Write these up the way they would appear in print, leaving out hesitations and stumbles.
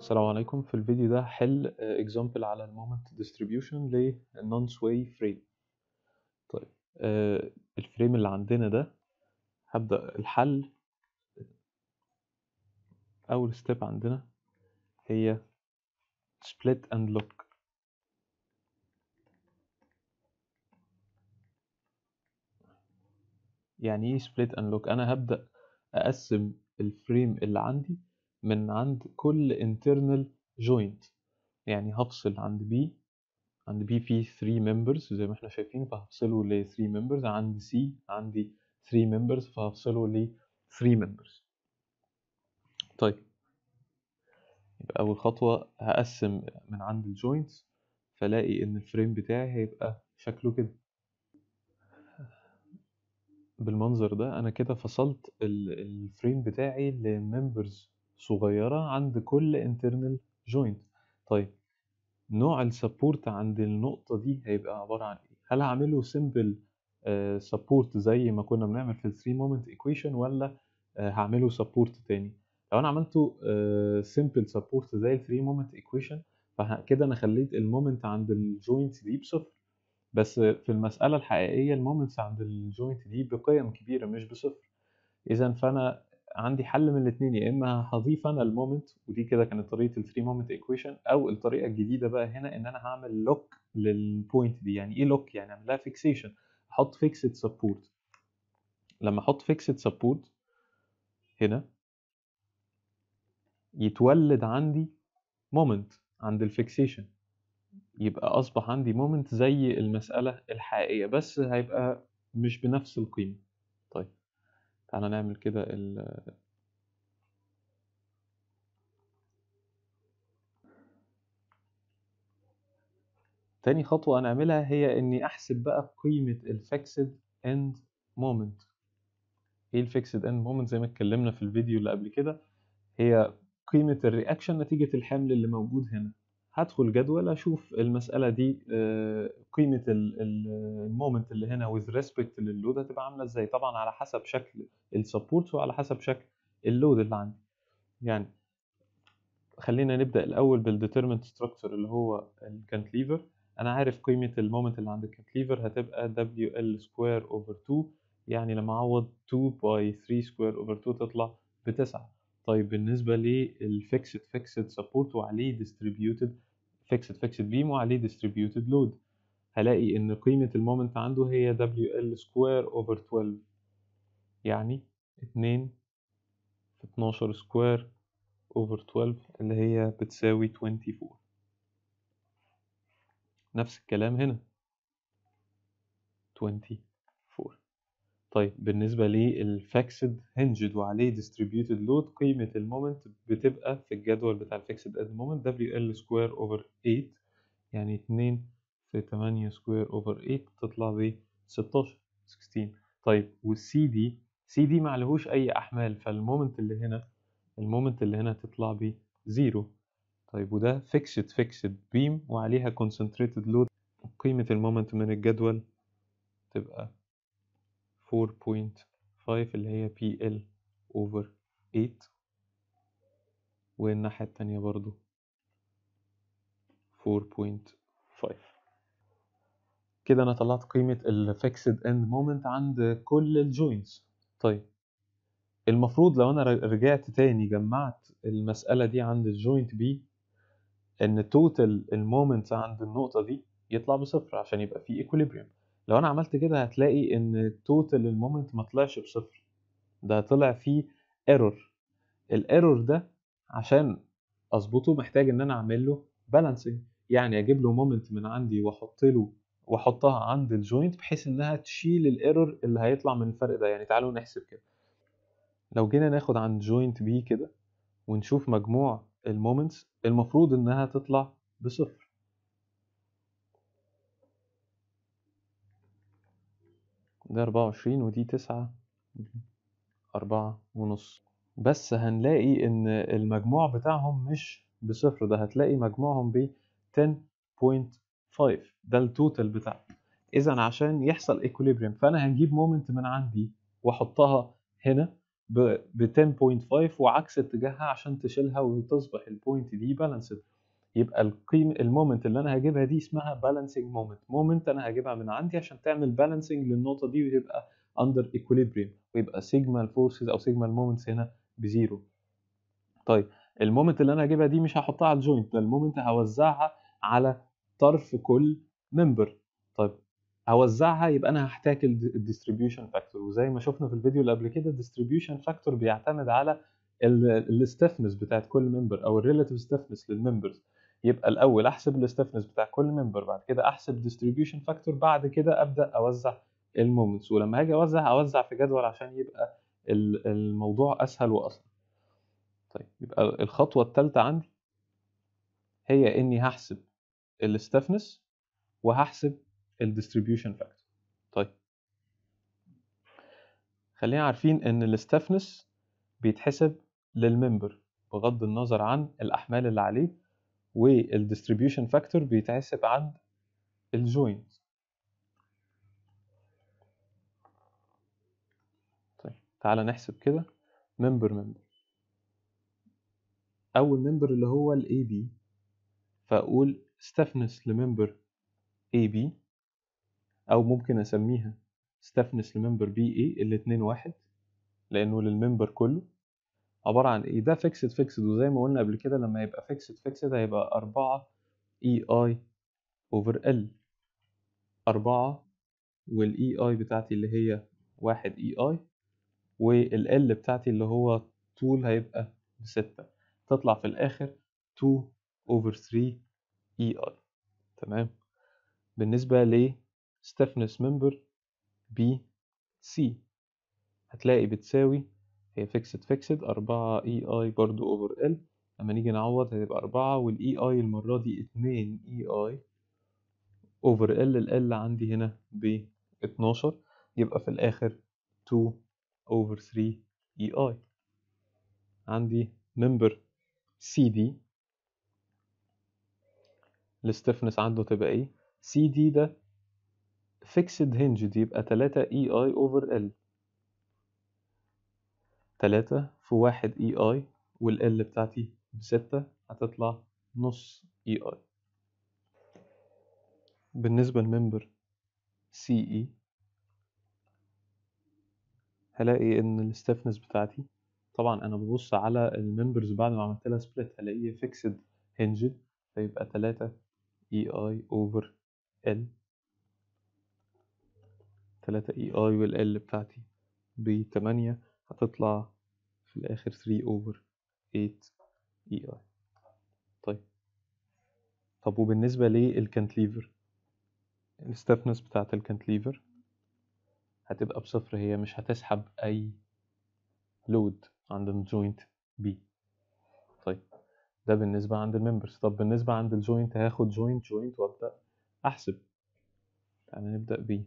السلام عليكم. في الفيديو ده هحل example على المومنت distribution ل non sway frame. طيب الفريم اللي عندنا ده هبدأ الحل. أول ستيب عندنا هي split and lock. يعني ايه split and lock؟ أنا هبدأ أقسم الفريم اللي عندي من عند كل internal joint. يعني هفصل عند B فيه 3 members زي ما احنا شايفين، فهفصله ل 3 members. عند C عندي 3 members فهفصله ل 3 members. طيب يبقى أول خطوة هقسم من عند الجوينتس، فلاقي إن الفريم بتاعي هيبقى شكله كده بالمنظر ده. أنا كده فصلت الفريم بتاعي لممبرز صغيرة عند كل internal joint. طيب نوع السبورت عند النقطة دي هيبقى عبارة عن إيه؟ هل هعمله simple support زي ما كنا بنعمل في ال 3 moment equation، ولا هعمله support تاني؟ لو أنا عملته simple support زي ال 3 moment equation، فكده أنا خليت المومنت عند الجوينت دي بصفر. بس في المسألة الحقيقية المومنتس عند الجوينت دي بقيم كبيرة مش بصفر. إذا فأنا عندي حل من الاتنين، يا إما هضيف أنا المومنت، ودي كده كانت طريقة ال 3 مومنت ايكويشن، أو الطريقة الجديدة بقى هنا إن أنا هعمل لوك للبوينت دي. يعني إيه لوك؟ يعني أعمل لها فيكسيشن، أحط فيكسد سبورت. لما أحط فيكسد سبورت هنا يتولد عندي مومنت عند الفيكسيشن، يبقى أصبح عندي مومنت زي المسألة الحقيقية، بس هيبقى مش بنفس القيمة. طيب تعالى نعمل كده تاني خطوة هنعملها هي إني أحسب بقى قيمة الفيكسد اند مومنت. إيه الفيكسد اند مومنت؟ زي ما اتكلمنا في الفيديو اللي قبل كده، هي قيمة الرياكشن نتيجة الحمل اللي موجود هنا. هدخل جدول أشوف المسألة دي قيمة المومنت اللي هنا with respect لللود هتبقى عاملة إزاي، طبعا على حسب شكل السبورت وعلى حسب شكل اللود اللي عندي. يعني خلينا نبدأ الأول بالdetermined structure اللي هو الكانتليفر. أنا عارف قيمة المومنت اللي عند الكانتليفر هتبقى WL square over 2، يعني لما أعوض 2 by 3 square over 2 تطلع ب9. طيب بالنسبة للفيكسد سبورت وعليه distributed fixed beam وعليه distributed load، هلاقي إن قيمة المومنت عنده هي WL square over 12، يعني 2 في 12 square over 12 اللي هي بتساوي 24. نفس الكلام هنا 24. طيب بالنسبة للفاكسد هنجد وعليه distributed load، قيمة المومنت بتبقى في الجدول بتاع الفاكسد end moment WL square over 8، يعني 2 في 8 square over 8 تطلع ب 16. طيب والسي دي معلهوش أي أحمال، فالمومنت اللي هنا تطلع ب 0. طيب وده fixed beam وعليها concentrated load، قيمة المومنت من الجدول تبقى 4.5 اللي هي PL over 8، والناحية التانية برضو 4.5. كده أنا طلعت قيمة ال fixed end moment عند كل الجوينتس. طيب المفروض لو أنا رجعت تاني جمعت المسألة دي عند الجوينت B، إن توتال المومنتس عند النقطة دي يطلع بصفر عشان يبقى فيه equilibrium. لو أنا عملت كده هتلاقي إن توتال المومنت ما طلعش بصفر، ده طلع فيه ايرور. الايرور ده عشان اظبطه محتاج ان انا اعمل له بالانسنج، يعني اجيب له مومنت من عندي واحطها عند الجوينت بحيث انها تشيل الايرور اللي هيطلع من الفرق ده. يعني تعالوا نحسب كده. لو جينا ناخد عند جوينت بي كده ونشوف مجموع المومنتس، المفروض انها تطلع بصفر. ده 24 ودي 9، 4.5. بس هنلاقي ان المجموع بتاعهم مش بصفر، ده هتلاقي مجموعهم ب 10.5، ده التوتال بتاعهم. اذا عشان يحصل equilibrium فانا هنجيب مومنت من عندي واحطها هنا، ب 10.5 وعكس اتجاهها عشان تشيلها وتصبح البوينت دي بالانسد. يبقى المومنت اللي انا هجيبها دي اسمها بالانسنج مومنت انا هجيبها من عندي عشان تعمل بالانسنج للنقطه دي وتبقى اندر ايكوليبريم، ويبقى سيجما الفورسز او سيجما المومنتس هنا بزيرو. طيب المومنت اللي انا هجيبها دي مش هحطها على الجوينت، ده المومنت هوزعها على طرف كل ممبر. طيب هوزعها يبقى انا هحتاج الديستريبيوشن فاكتور، وزي ما شفنا في الفيديو اللي قبل كده الديستريبيوشن فاكتور بيعتمد على الستفنس بتاعت كل ممبر او الريلاتيف ستفنس للممبرز. يبقى الاول احسب الستفنس بتاع كل ممبر، بعد كده احسب ديستريبيوشن فاكتور، بعد كده ابدا اوزع المومنتس. ولما هاجي اوزع في جدول عشان يبقى الموضوع اسهل واسرع. طيب يبقى الخطوه الثالثه عندي هي اني هحسب الستفنس وهحسب الديستريبيوشن فاكتور. طيب خلينا عارفين ان الستفنس بيتحسب للممبر بغض النظر عن الاحمال اللي عليه، والديستريبيوشن فاكتور بيتحسب عند الجوينت. طيب تعالى نحسب كده ممبر. اول ممبر اللي هو الاي بي، فاقول stiffness لممبر اي بي، او ممكن اسميها stiffness لممبر بي اي، الاتنين واحد لانه للممبر كله. عباره عن ايه؟ ده فيكسد وزي ما قلنا قبل كده لما يبقى فيكسد هيبقى 4 اي اي اوفر ال 4، والاي اي بتاعتي اللي هي 1 اي اي، والال بتاعتي اللي هو طول هيبقى ب6، تطلع في الاخر 2 اوفر 3 اي اي. تمام. بالنسبه ل stiffness member بي سي هتلاقي بتساوي، هي فيكسد 4 اي اي برضو اوفر ال، لما نيجي نعوض هتبقى 4 والاي اي المرة دي 2 اي اي اوفر ال عندي هنا ب 12، يبقى في الاخر 2 اوفر 3 اي اي. عندي ممبر سي دي الستفنس عنده تبقى ايه؟ سي دي ده فيكسد هنج، يبقى 3 اي اي اوفر ال، 3 في 1 اي اي والال بتاعتي ب6 هتطلع نص اي اي. بالنسبة لممبر سي اي هلاقي ان الستفنس بتاعتي، طبعا انا ببص على الممبرز بعد ما عملت لها سبليت هلاقيه فيكسد هنجد، فيبقى 3 اي اي اوفر ال، 3 اي اي والال بتاعتي ب8 هتطلع في الاخر 3 اوفر 8 اي اي. طب وبالنسبة للكانتليفر، الستفنس بتاعت الكانتليفر هتبقى بصفر، هي مش هتسحب أي لود عند الجوينت بي. طيب ده بالنسبة عند الممبرز. طب بالنسبة عند الجوينت هاخد جوينت وأبدأ أحسب. تعالى نبدأ ب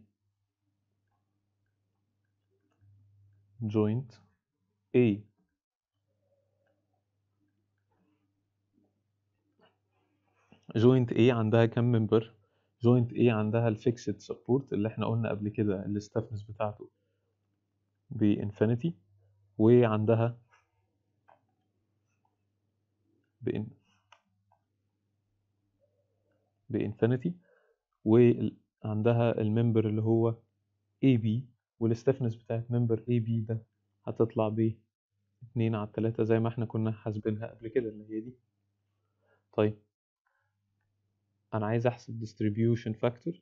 جوينت A. جوينت A عندها كم ممبر؟ جوينت A عندها الفيكسد سبورت اللي احنا قلنا قبل كده الستفنس بتاعته بإنفينيتي، وعندها بإنفينيتي، وعندها الممبر اللي هو AB، والستفنس بتاعت ممبر AB ده هتطلع ب 2/3 زي ما احنا كنا حاسبينها قبل كده اللي هي دي. طيب أنا عايز أحسب distribution factor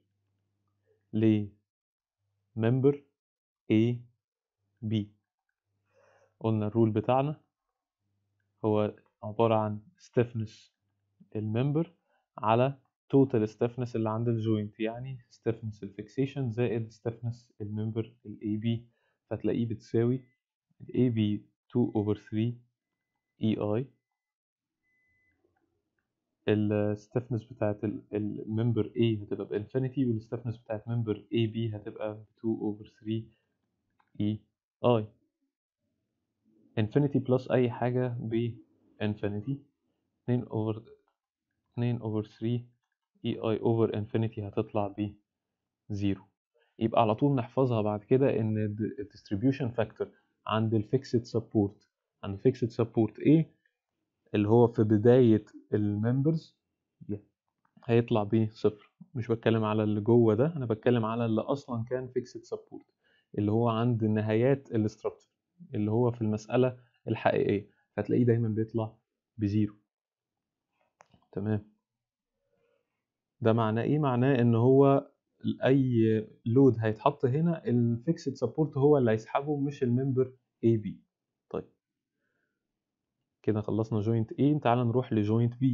لممبر AB. قلنا الرول بتاعنا هو عبارة عن stiffness الممبر على total stiffness اللي عند الجوينت، يعني stiffness الفيكسيشن زائد stiffness الممبر AB، فتلاقيه بتساوي AB 2 over 3 EI. الستفنس بتاعت الممبر A هتبقى بانفينيتي، والستفنس بتاعت ممبر AB هتبقى 2 over 3 EI. انفينيتي بلس أي حاجة بانفينيتي، 2 over 3 EI over infinity هتطلع ب 0. يبقى على طول نحفظها بعد كده إن الديستريبيوشن فاكتور عند الفيكسد سبورت. عند الفيكسد سبورت ايه اللي هو في بداية الممبرز هيطلع بيه صفر. مش بتكلم على اللي جوه ده، انا بتكلم على اللي اصلا كان فيكسد سبورت، اللي هو عند نهايات الاستراكشر، اللي هو في المسألة الحقيقية، فتلاقيه دايما بيطلع بزيرو. تمام. ده معناه ايه؟ معناه ان هو اي لود هيتحط هنا الفيكسد سبورت هو اللي هيسحبه، مش الممبر اي بي. طيب كده خلصنا جوينت A، تعال نروح لجوينت B.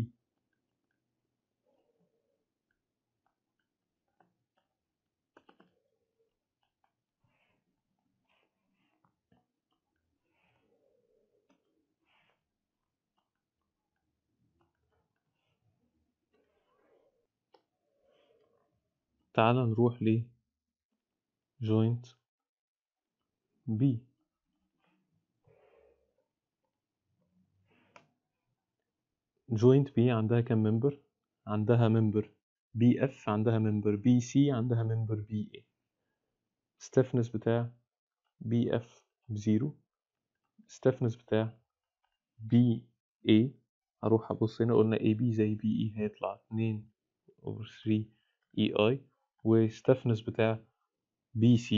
تعال نروح لجوينت B. جوينت B عندها كام ممبر؟ عندها ممبر BF، عندها ممبر BC، عندها ممبر BA. stiffness بتاع BF بزيرو، stiffness بتاع BA، هروح ابص هنا قلنا AB زي BE هيطلع 2 over 3 EI، و stiffness بتاع BC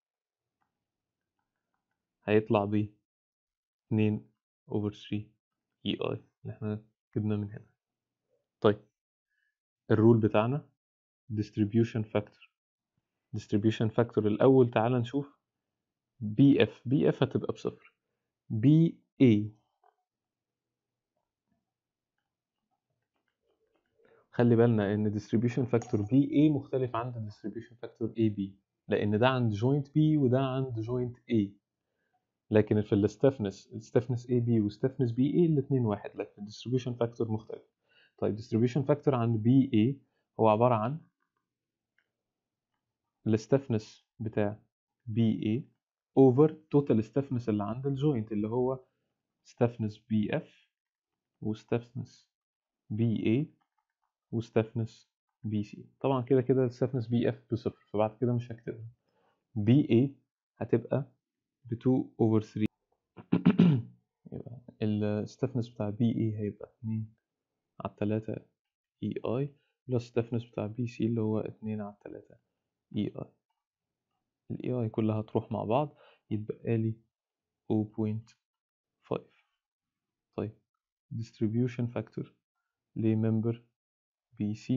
هيطلع ب 2 over 3 EI اللي احنا جبناه من هنا. طيب الرول بتاعنا distribution factor الأول. تعال نشوف BF هتبقى بصفر. BA خلي بالنا إن distribution factor BA مختلف عن distribution factor AB، لأن ده عند joint B وده عند joint A. لكن في الستفنس AB وستفنس BA الاتنين واحد، لكن distribution factor مختلف. طيب distribution factor عند BA هو عبارة عن الستفنس بتاع BA over total stiffness اللي عند الجوينت، اللي هو stiffness BF وstiffness BA وstiffness BC. طبعا كده كده stiffness BF بصفر، فبعد كده مش هكتبها. BA هتبقى ب 2 over 3 يبقى الstiffness بتاع BA هيبقى 2 على 3 EI plus stiffness بتاع BC اللي هو 2 على 3 EI. ال EI كلها تروح مع بعض يتبقى لي 0.5. طيب distribution factor لممبر BC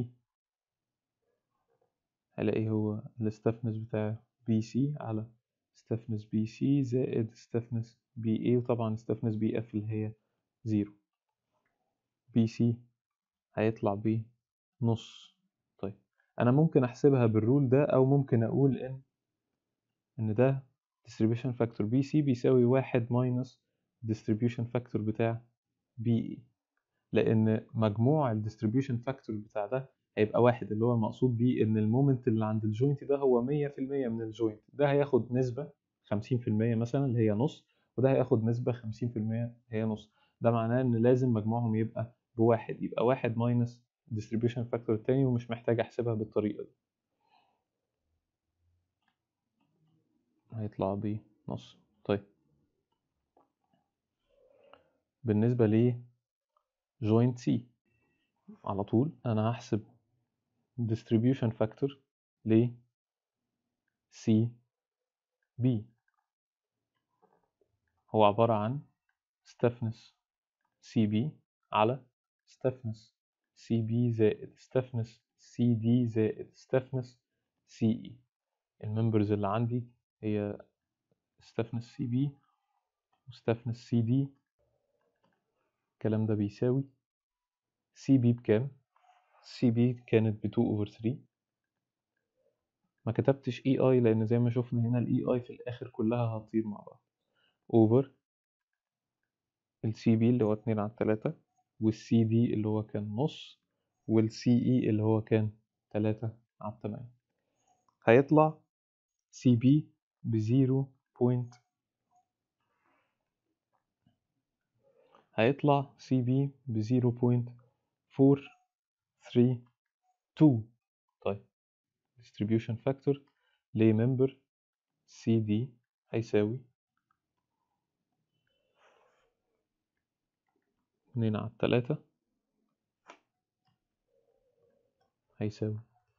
هلاقي هو الستفنس بتاع BC على stiffness BC زائد stiffness BA، وطبعا stiffness BF اللي هي 0. BC هيطلع بنص. طيب أنا ممكن أحسبها بالرول ده، أو ممكن أقول إن ده distribution factor BC بيساوي 1 minus distribution factor بتاع BE، لأن مجموع الديستريبيوشن فاكتور بتاع ده هيبقى واحد، اللي هو المقصود بيه إن المومنت اللي عند الجوينت ده هو 100% من الجوينت ده، هياخد نسبة 50% مثلا اللي هي نص، وده هياخد نسبة 50% هي نص. ده معناه إن لازم مجموعهم يبقى بواحد، يبقى واحد ماينس الديستريبيوشن فاكتور التاني، ومش محتاج أحسبها بالطريقة دي. هيطلع بنص. طيب بالنسبة لي جوينت سي، على طول أنا هحسب distribution factor ل CB، هو عبارة عن stiffness CB على stiffness CB زائد stiffness CD زائد stiffness CE. الممبرز اللي عندي هي stiffness CB و stiffness CD. الكلام ده بيساوي CB بكام؟ CB كانت ب 2 over 3. ما كتبتش EI لأن زي ما شفنا هنا ال EI في الآخر كلها هتطير مع بعض over ال CB اللي هو 2 على 3، وال CD اللي هو كان نص، وال CE اللي هو كان 3 على 8. هيطلع CB ب 0. هيطلع CB ب 0.432. طيب distribution factor لممبر CD هيساوي 2/3 هيساوي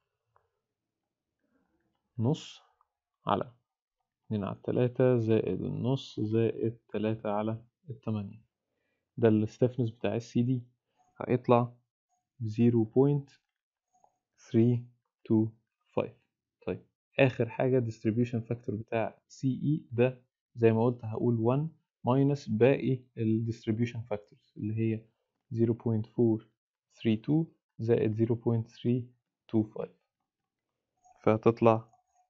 نص على 2/3 زائد النص زائد 3/8. ده الستفنس بتاع السي دي، هيطلع 0.325. طيب آخر حاجة distribution factor بتاع CE ده زي ما قلت هقول 1 minus باقي ال distribution factors اللي هي 0.432 زائد 0.325، فهتطلع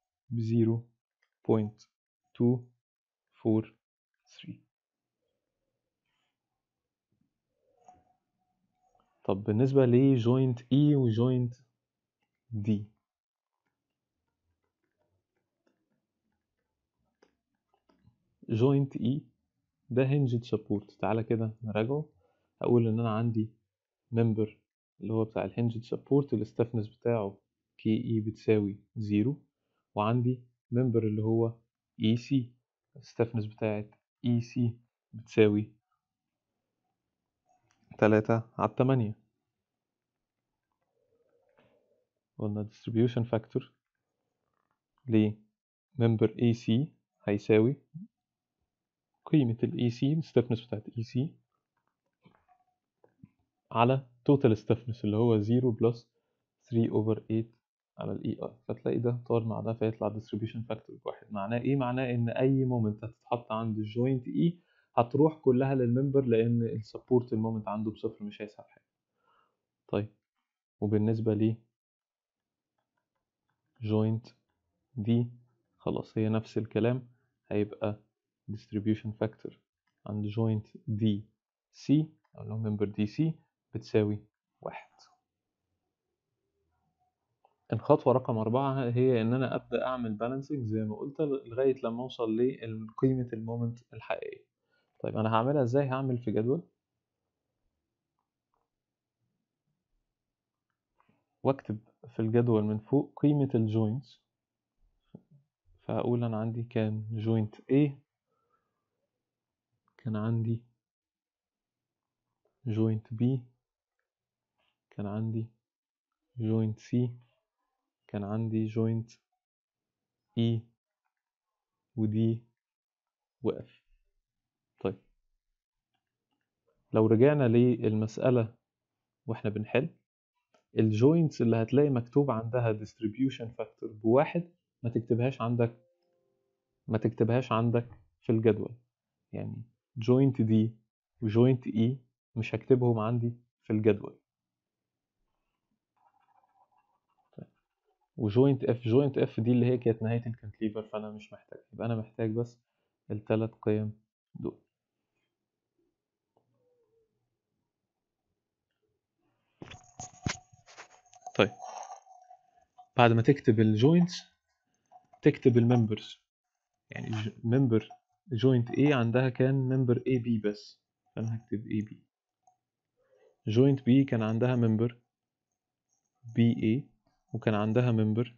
0.243. طب بالنسبة ل joint E و joint D، joint E ده hinged support. تعالى كده نراجعه. هقول ان انا عندي member اللي هو بتاع الهنجد support الستفنس بتاعه KE بتساوي 0، وعندي member اللي هو EC الستفنس بتاعت EC بتساوي 3/8. قلنا distribution factor ل member AC هيساوي قيمة ال EC الستفنس بتاعت EC على total stiffness اللي هو 0 plus 3/8 على ال EI، فتلاقي ده طار مع ده فيطلع distribution factor بواحد. معناه ايه؟ معناه ان اي مومنت هتتحط عند الجوينت E هتروح كلها للممبر لان السبورت المومنت عنده بصفر مش هيسحب حاجة. طيب وبالنسبة ل joint D خلاص هي نفس الكلام، هيبقى distribution factor عند joint DC أو اللي هو member DC بتساوي 1. الخطوة رقم 4 هي إن أنا أبدأ أعمل بالانسنج زي ما قلت لغاية لما أوصل لقيمة المومنت الحقيقية. طيب أنا هعملها إزاي؟ هعمل في جدول وأكتب في الجدول من فوق قيمة الجوينتس، فهقول أنا عندي كان جوينت A، كان عندي جوينت B، كان عندي جوينت C، كان عندي جوينت E و D و F. طيب لو رجعنا للمسألة واحنا بنحل، الجوينتس اللي هتلاقي مكتوب عندها distribution factor بواحد ما تكتبهاش عندك في الجدول. يعني joint D و joint E مش هكتبهم عندي في الجدول. وجوينت F دي اللي هي كانت نهاية الكانتليفر فأنا مش محتاج، يبقى أنا محتاج بس الثلاث قيم دول. طيب بعد ما تكتب الجوينتس تكتب الممبرز. يعني ممبر جوينت A عندها كان ممبر AB بس، فأنا هكتب AB. جوينت B كان عندها ممبر BA وكان عندها ممبر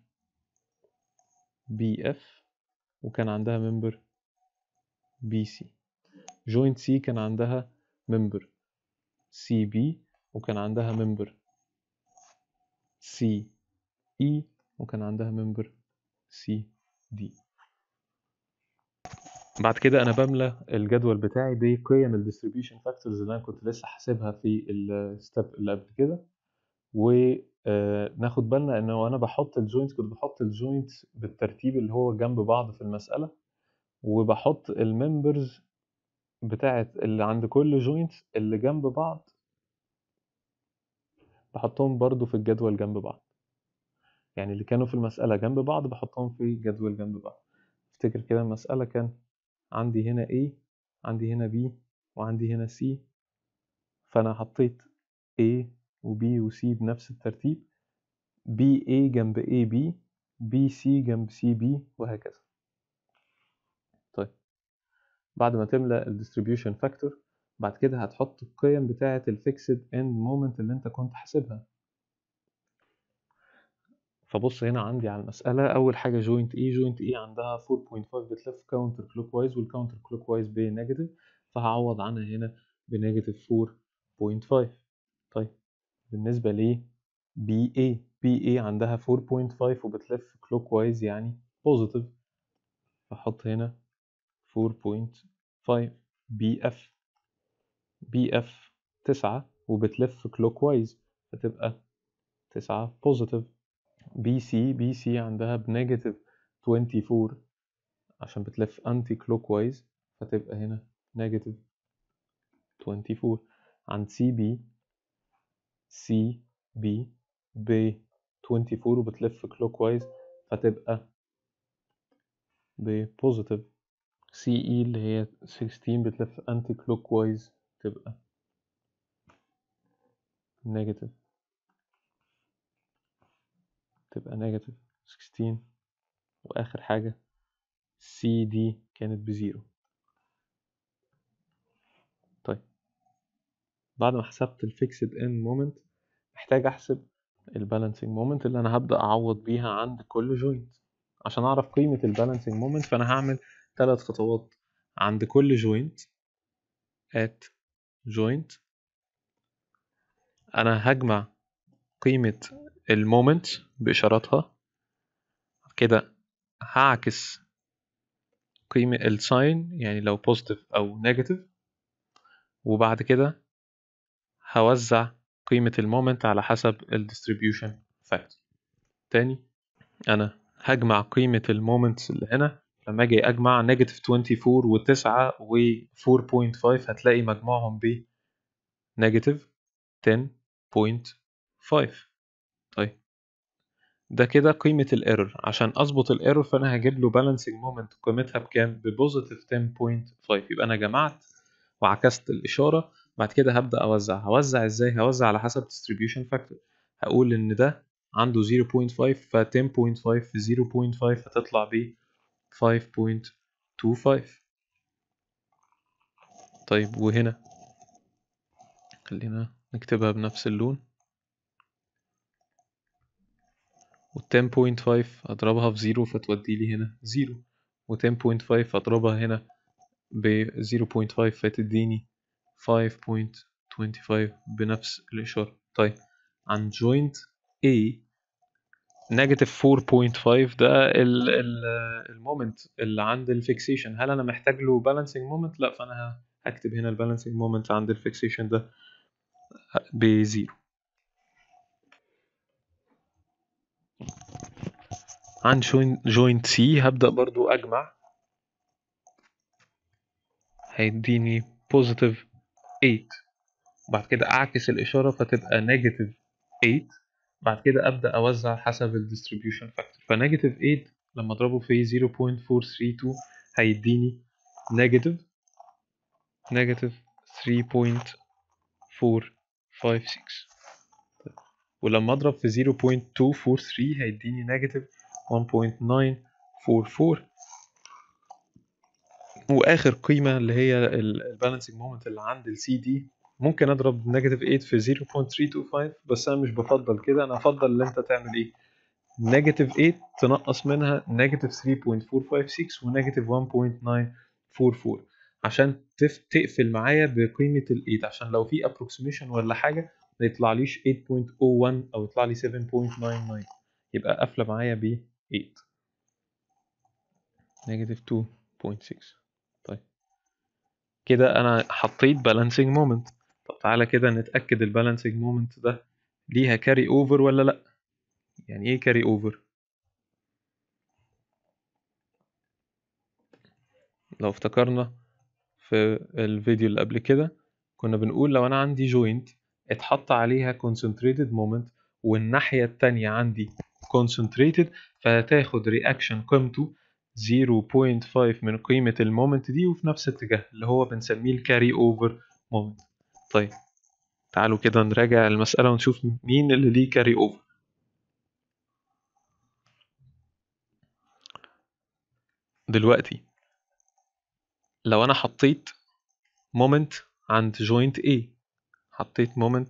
BF وكان عندها ممبر BC. جوينت C كان عندها ممبر CB وكان عندها ممبر CE وكان عندها ممبر CD. بعد كده انا بملى الجدول بتاعي بقيم الديستريبيوشن فاكتورز اللي انا كنت لسه حاسبها في الستيب اللي قبل كده، وناخد بالنا ان وانا بحط الجوينت كنت بحط الجوينت بالترتيب اللي هو جنب بعض في المسألة، وبحط الممبرز بتاعت اللي عند كل جوينت اللي جنب بعض بحطهم برضو في الجدول جنب بعض. يعني اللي كانوا في المسألة جنب بعض بحطهم في جدول جنب بعض. افتكر كده المسألة كان عندي هنا A، عندي هنا B، وعندي هنا C، فأنا حطيت A و B و C بنفس الترتيب، BA جنب AB، BC جنب CB، وهكذا. طيب بعد ما تملى الديستريبيوشن فاكتور بعد كده هتحط القيم بتاعة الفيكسد اند مومنت اللي انت كنت حاسبها. فبص هنا عندي على المسألة أول حاجة جوينت E عندها 4.5 بتلف كاونتر كلوك وايز، والكاونتر كلوك وايز بنيجاتيف، فهعوض عنها هنا بنيجاتيف 0.5. طيب بالنسبة ل BA عندها 4.5 وبتلف clockwise يعني positive، فأحط هنا 4.5. BF 9 وبتلف clockwise فتبقى 9 positive. BC عندها بنيجاتيف 24 عشان بتلف anti clockwise فتبقى هنا نيجاتيف 24. عند CB ب 24 وبتلف clockwise فتبقى ببوزيتيف. CE اللي هي 16 بتلف anti clockwise تبقى نيجاتيف 16. وآخر حاجة CD كانت بزيرو. طيب بعد ما حسبت الفيكسد ان مومنت محتاج احسب البالانسنج مومنت اللي انا هبدأ اعوض بيها عند كل جوينت. عشان اعرف قيمة البالانسنج مومنت فانا هعمل 3 خطوات عند كل جوينت. at joint انا هجمع قيمة المومنت بإشاراتها كده، هعكس قيمة الساين يعني لو بوزيتيف أو نيجاتيف، وبعد كده هوزع قيمة المومنت على حسب الديستريبيوشن فاكتور. تاني أنا هجمع قيمة المومنت اللي هنا، لما أجي أجمع نيجاتيف 24 و9 و 4.5 هتلاقي مجموعهم ب نيجاتيف 10.5. طيب ده كده قيمة الايرور. عشان اظبط الايرور فانا هجيب له بالانسنج مومنت قيمتها بكام؟ ببوزيتيف 10.5. يبقى انا جمعت وعكست الاشارة. بعد كده هبدأ هوزع ازاي؟ هوزع على حسب distribution factor. هقول ان ده عنده 0.5 ف 10.5 في 0.5 هتطلع ب 5.25. طيب وهنا خلينا نكتبها بنفس اللون. و 10.5 اضربها في 0 فتودي لي هنا 0، و 10.5 اضربها هنا ب 0.5 فتديني 5.25 بنفس الإشارة. طيب عند joint A نيجاتيف 4.5 ده المومنت اللي عند الفيكسيشن. هل أنا محتاج له بالانسنج مومنت؟ لا، فأنا هكتب هنا البالانسنج مومنت عند الفيكسيشن ده بزيرو. عند joint C هبدأ برضو أجمع، هيديني بوزيتيف 8. بعد كده أعكس الإشارة فتبقى نيجاتيف 8. بعد كده أبدأ أوزع حسب الديستريبيوشن فاكتور. فنيجاتيف 8 لما أضربه في 0.432 هيديني نيجاتيف 3.456. ولما أضرب في 0.243 هيديني نيجاتيف 1.944. وآخر قيمة اللي هي البالانسنج مومنت اللي عند السي دي ممكن اضرب نيجاتيف 8 في 0.325، بس انا مش بفضل كده. انا افضل ان انت تعمل ايه؟ نيجاتيف 8 تنقص منها نيجاتيف 3.456 ونيجاتيف 1.944 عشان تقفل معايا بقيمة ال 8، عشان لو في approximation ولا حاجة ما يطلعليش 8.01 او يطلع لي 7.99، يبقى قافلة معايا ب 8 نيجاتيف 2.6. طيب كده انا حطيت بالانسنج مومنت. طب تعالى كده نتاكد البالانسنج مومنت ده ليها كاري اوفر ولا لا. يعني ايه كاري اوفر؟ لو افتكرنا في الفيديو اللي قبل كده كنا بنقول لو انا عندي جوينت اتحط عليها concentrated moment والناحيه التانية عندي concentrated، فهتاخد رياكشن قيمته 0.5 من قيمه المومنت دي وفي نفس الاتجاه اللي هو بنسميه الكاري اوفر مومنت. طيب تعالوا كده نراجع المسألة ونشوف مين اللي ليه كاري اوفر. دلوقتي لو أنا حطيت مومنت عند جوينت A، حطيت مومنت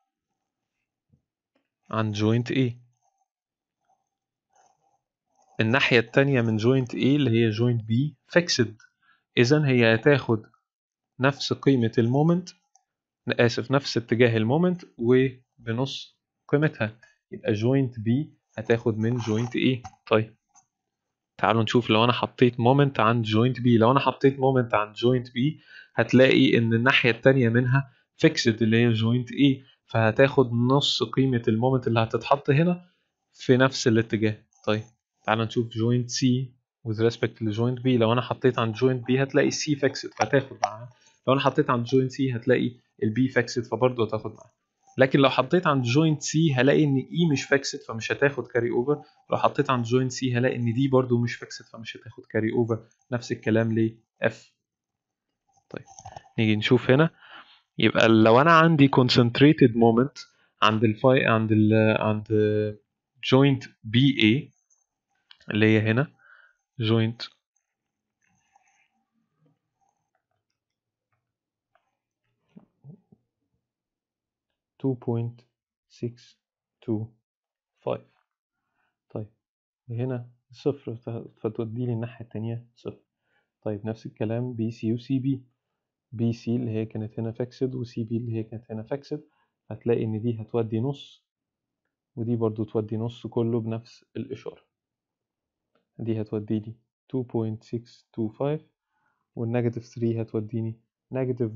عند جوينت A، الناحية التانية من جوينت A اللي هي جوينت B فيكسد، إذن هي هتاخد نفس قيمة المومنت آسف نفس اتجاه المومنت وبنص قيمتها، يبقى جوينت B هتاخد من جوينت A. طيب تعالوا نشوف لو انا حطيت مومنت عند جوينت B. لو انا حطيت مومنت عند جوينت B هتلاقي ان الناحية التانية منها فيكسد اللي هي جوينت A، فهتاخد نص قيمة المومنت اللي هتتحط هنا في نفس الاتجاه. طيب تعالوا نشوف جوينت C with respect لجوينت B. لو انا حطيت عند جوينت B هتلاقي C فيكسد فهتاخد معاها، لو انا حطيت عند جوينت C هتلاقي البي فيكسد فبرضه هتاخد معاها. لكن لو حطيت عند جوينت سي هلاقي ان اي مش فيكسد فمش هتاخد كاري اوفر، لو حطيت عند جوينت سي هلاقي ان دي برضو مش فيكسد فمش هتاخد كاري اوفر. نفس الكلام ل اف. طيب نيجي نشوف هنا. يبقى لو انا عندي concentrated moment عند الفاي عند جوينت بي اي اللي هي هنا جوينت two point six two five. طيب هنا صفر فتودي لي الناحية التانية صفر. طيب نفس الكلام بي سي وسي بي. بي سي اللي هي كانت هنا فيكسد وسي بي اللي هي كانت هنا فيكسد، هتلاقي ان دي هتودي نص ودي برضو تودي نص كله بنفس الإشارة. دي هتودي لي 2.625 والنيجاتيف 3 هتوديني نيجاتيف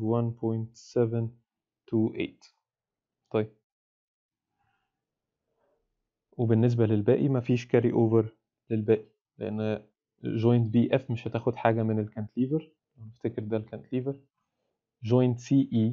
1.728. طيب وبالنسبة للباقي مفيش كاري اوفر للباقي لأن جوينت بي اف مش هتاخد حاجة من الكانتليفر، نفتكر ده الكانتليفر. جوينت سي اي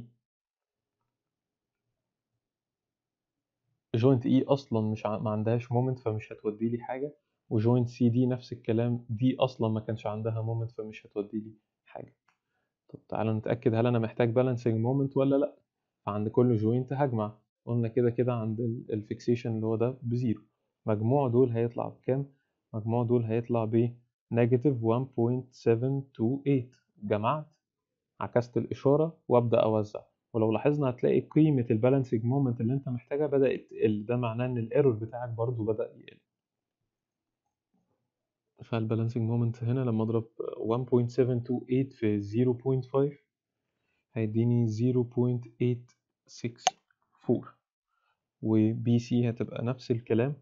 جوينت اي اصلا مش ما عندهاش مومنت فمش هتودي لي حاجه، وجوينت سي دي نفس الكلام، دي اصلا ما كانش عندها مومنت فمش هتودي لي حاجه. طب تعالى نتاكد هل انا محتاج بالانسنج مومنت ولا لا. فعند كل جوينت هجمع، قلنا كده كده عند الفيكسيشن اللي هو ده بزيرو، مجموع دول هيطلع بكام؟ مجموع دول هيطلع ب نيجاتيف 1.728. جمعت، عكست الإشارة وأبدأ أوزع، ولو لاحظنا هتلاقي قيمة البالانسنج مومنت اللي أنت محتاجها بدأت تقل، ده معناه إن الإيرور بتاعك برضو بدأ يقل. فالبالانسنج مومنت هنا لما أضرب 1.728 في 0.5 هيديني 0.864، وبي سي هتبقى نفس الكلام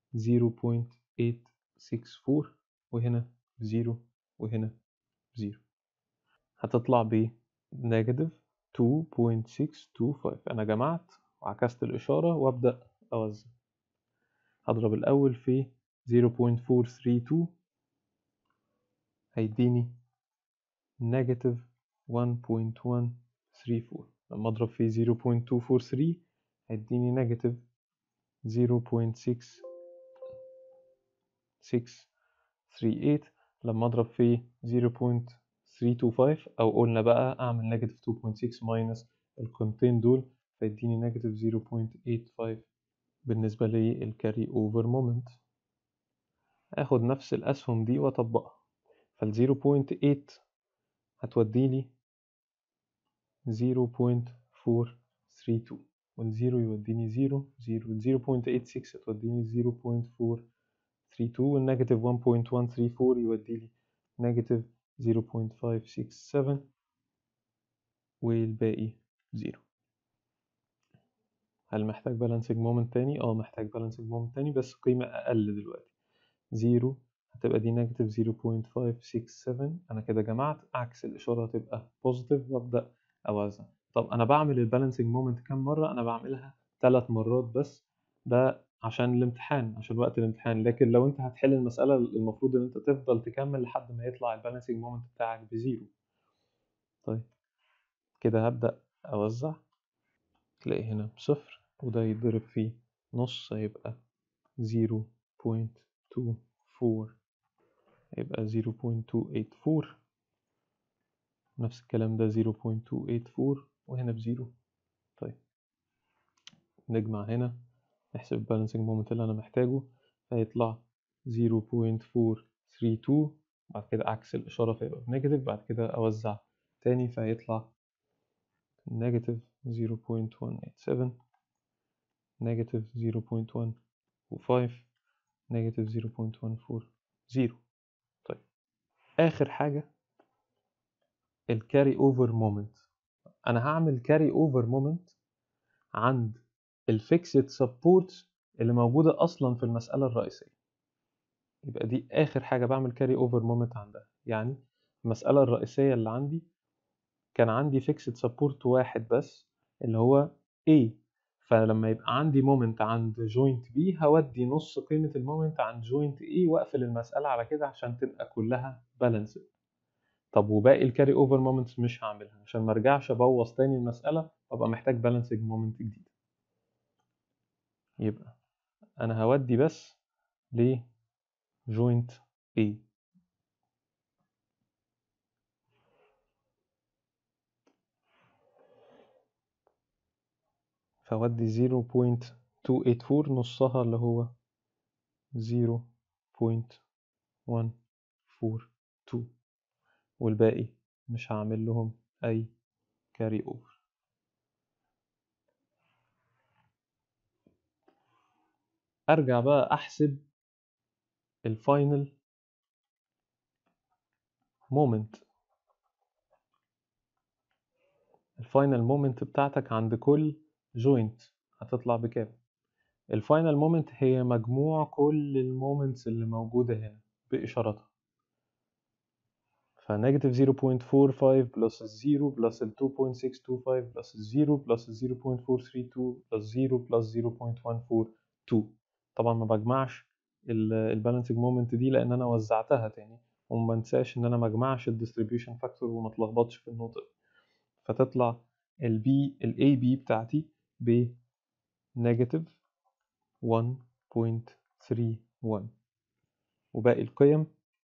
0.864، وهنا 0 وهنا 0، هتطلع ب نيجاتيف 2.625. أنا جمعت وعكست الإشارة وأبدأ أوزع. هضرب الأول في 0.432 هيديني نيجاتيف 1.134، لما أضرب في 0.243 هيديني نيجاتيف 0.6638، لما أضرب في 0.325 أو قلنا بقى أعمل نيجاتيف 2.6 ماينس القيمتين دول فيديني نيجاتيف 0.85. بالنسبة للكاري أوفر مومنت آخد نفس الأسهم دي وأطبقها، فال 0.8 هتودي لي 0.432 والزيرو يوديني 0 0 0.86 هتوديني 0.432 والنيجاتيف 1.134 يودي لي نيجاتيف 0.567 والباقي 0. هل محتاج بالانسنج مومنت تاني؟ محتاج بالانسنج مومنت تاني بس قيمة أقل دلوقتي. 0 هتبقى دي نيجاتيف 0.567. أنا كده جمعت، عكس الإشارة هتبقى بوزيتيف وأبدأ أوزع. طب أنا بعمل البالانسنج مومنت كام مرة؟ أنا بعملها 3 مرات بس، ده عشان الامتحان، عشان وقت الامتحان. لكن لو أنت هتحل المسألة المفروض إن أنت تفضل تكمل لحد ما يطلع البالانسنج مومنت بتاعك بزيرو. طيب كده هبدأ أوزع، تلاقي هنا بصفر وده يتضرب فيه نص هيبقى 0.24، هيبقى 0.284. نفس الكلام ده 0.284 وهنا بزيرو. طيب نجمع هنا، نحسب البالانسنج مومنت اللي أنا محتاجه، هيطلع 0.432، بعد كده عكس الإشارة فيبقى نيجاتيف، بعد كده أوزع تاني فهيطلع نيجاتيف 0.187، نيجاتيف 0.125، نيجاتيف 0.140. طيب آخر حاجة الكاري أوفر مومنت. انا هعمل كاري اوفر مومنت عند الفيكسد سبورت اللي موجوده اصلا في المساله الرئيسيه. يبقى دي اخر حاجه بعمل كاري اوفر مومنت عندها. يعني المساله الرئيسيه اللي عندي كان عندي فيكسد سبورت واحد بس اللي هو A، فلما يبقى عندي مومنت عند جوينت B هودي نص قيمة المومنت عند جوينت A واقفل المسألة على كده عشان تبقى كلها بالانسد. طب وباقي الكاري اوفر مومنتس مش هعملها عشان ما ارجعش ابوظ تاني المسألة وابقى محتاج بالانسنج مومنت جديد. يبقى انا هودي بس لجوينت A. فودي 0.284 نصها اللي هو 0.142 والباقي مش هعمل لهم اي كاري اوفر. ارجع بقى احسب الفاينل مومنت. الفاينل مومنت بتاعتك عند كل جوينت هتطلع بكام؟ الفاينل مومنت هي مجموع كل المومنتس اللي موجودة هنا بإشارتها. فنيجاتيف 0.45 بلس الزيرو بلس ال 2.625 بلس الزيرو بلس ال 0.432 بلس 0 بلس 0.142. طبعا ما بجمعش البالانسنج مومنت دي لان انا وزعتها تاني، وما انساش ان انا ما اجمعش الديستريبيوشن فاكتور وما اتلخبطش في النقطه دي. فتطلع الاي بي بتاعتي ب نيجاتيف 1.31 وباقي القيم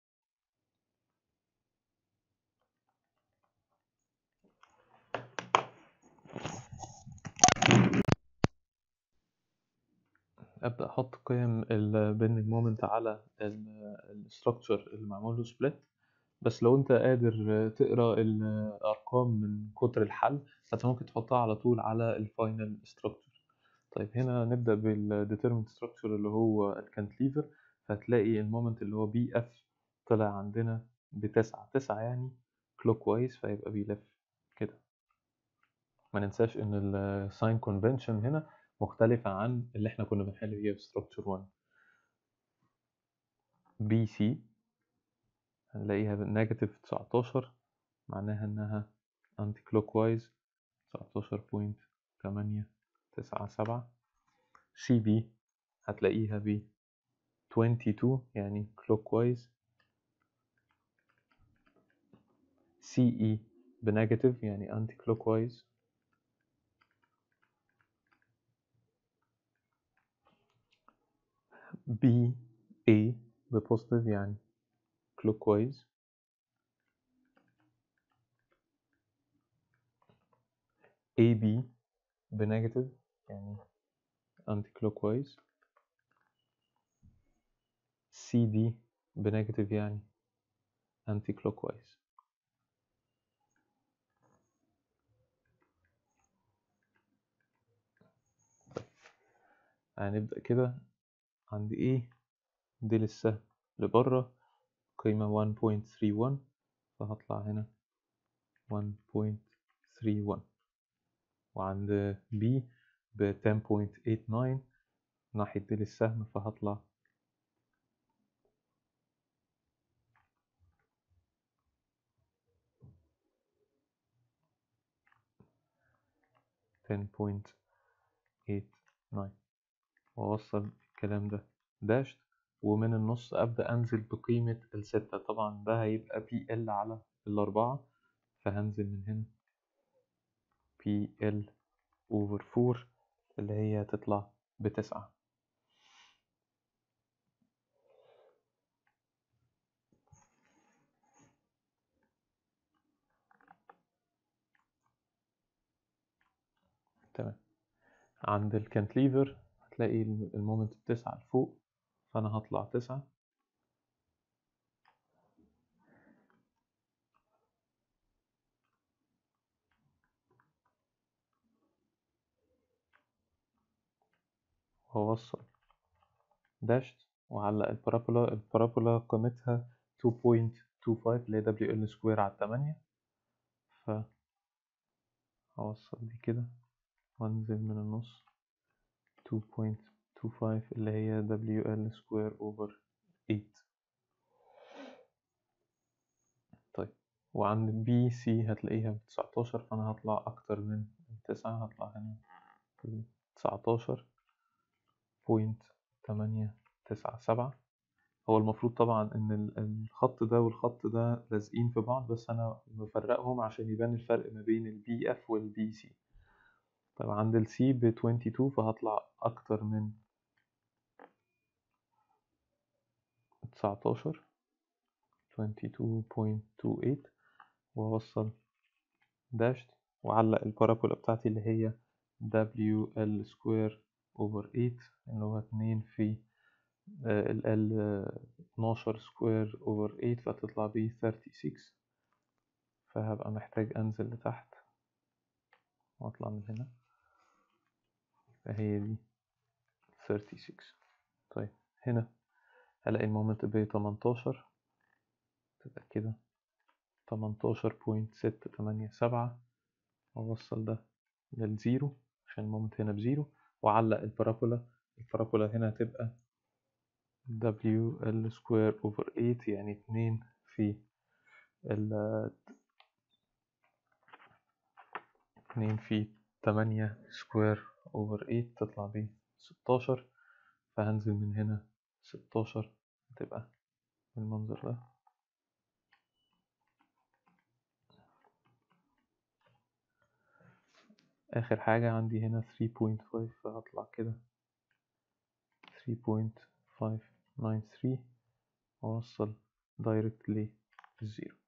ابدا احط قيم البندنج مومنت على الستراكشر اللي معمول له سبليت. بس لو انت قادر تقرا الارقام من كتر الحل فانت ممكن تحطها على طول على الفاينل ستراكشر. طيب هنا نبدا بالديترمنت ستراكشر اللي هو الكانتليفر. فهتلاقي المومنت اللي هو بي اف طلع عندنا بتسعة يعني كلوك وايز، فيبقى بيلف كده. ما ننساش ان الساين كونفنشن هنا مختلفة عن اللي احنا كنا بنحل بيها في ستراكشر 1. بي سي هنلاقيها نيجاتيف 19 معناها انها انتي كلوك وايز 19.897. سي بي هتلاقيها ب 22 يعني كلوك وايز. سي اي بنيجاتيف يعني انتي كلوك وايز. بي اي ببوزيتيف يعني كلوك وايز. اي بي بنيجاتيف يعني انتي كلوك وايز. سي دي بنيجاتيف يعني انتي كلوك وايز. هنبدأ كده عند ايه دي لسه لبره قيمة 1.31 فهطلع هنا 1.31 وعند B ب 10.89 ناحية ديل السهم فهطلع 10.89 وأوصل الكلام ده داشت، ومن النص أبدأ أنزل بقيمة الستة. طبعا ده هيبقى بي ال على الأربعة، فهنزل من هنا بي ال أوفر 4 اللي هي تطلع بتسعة. تمام. عند الكانتليفر هتلاقي المومنت بتسعة لفوق، فأنا هطلع 9 وأوصل داشت وأعلق البارابولا قيمتها 2.25 اللي هي دبليو ال سكوير على 8. هوصل دي كده وانزل من النص 2.25 اللي هي WL square over 8. طيب وعند بي سي هتلاقيها ب19، فأنا هطلع أكتر من 9، هطلع هنا 19.897. هو المفروض طبعا إن الخط ده والخط ده لازقين في بعض، بس أنا مفرقهم عشان يبان الفرق ما بين البي اف والبي سي. طيب عند السي ب22، فهطلع أكتر من 19 22.28 وأوصل داشت وأعلق البارابولا بتاعتي اللي هي WL square over 8 اللي هو 2 في ال L 12 square over 8 فتطلع ب 36. فهبقى محتاج أنزل لتحت وأطلع من هنا، فهي دي 36. طيب هنا هلاقي المومنت ب 18، تبقى كده 18.687. وأوصل ده للزيرو عشان المومنت هنا بزيرو، وأعلق البارابولا. البارابولا هنا هتبقى WL square over 8 يعني 2 في ال 2 في 8 square over 8 تطلع ب 16. فهنزل من هنا 16 هتبقى بالمنظر ده. آخر حاجة عندي هنا 3.5، فهطلع كده 3.593 وأوصل دايركت للزيرو.